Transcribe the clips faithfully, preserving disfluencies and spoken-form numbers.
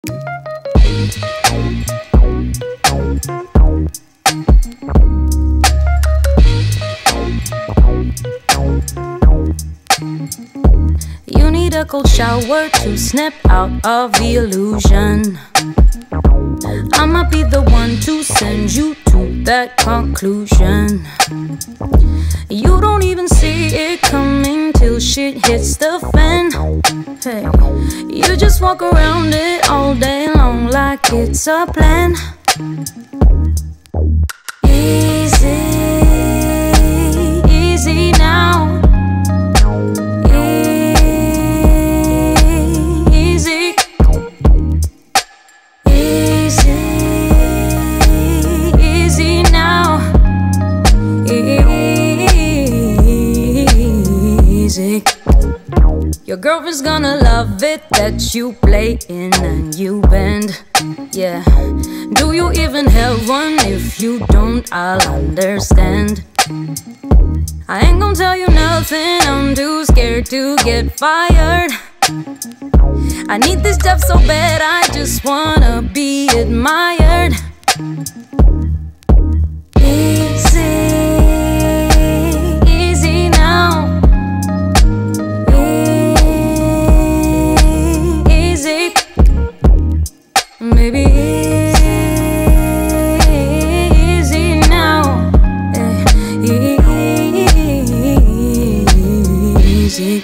You need a cold shower to snap out of the illusion. I'ma be the one to send you to that conclusion. You don't even see it coming till shit hits the fan. Hey, you just walk around it all day long like it's a plan. Easy, easy now. Easy, easy, easy now. Easy. Your girlfriend's gonna love it that you play in and you bend. Yeah, do you even have one? If you don't, I'll understand. I ain't gonna tell you nothing, I'm too scared to get fired. I need this stuff so bad, I just wanna be admired. Easy, easy now. Easy, maybe easy now. Easy.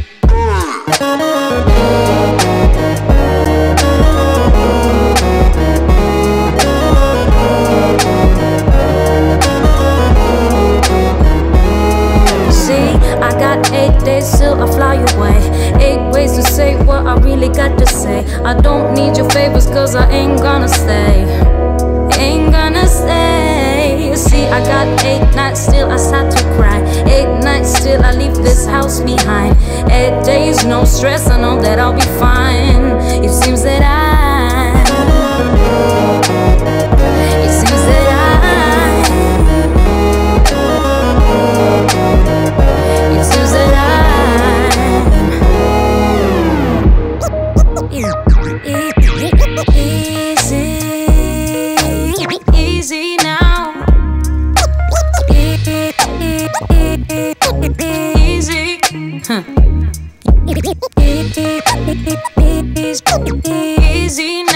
Eight days till I fly away. Eight ways to say what I really got to say. I don't need your favors cause I ain't gonna stay. Ain't gonna stay. You see, I got eight nights still I start to cry. Eight nights still I leave this house behind. Eight days no stress, I know that I'll be fine. It seems that I It seems that I It seems that Easy, easy now. Easy, huh. Easy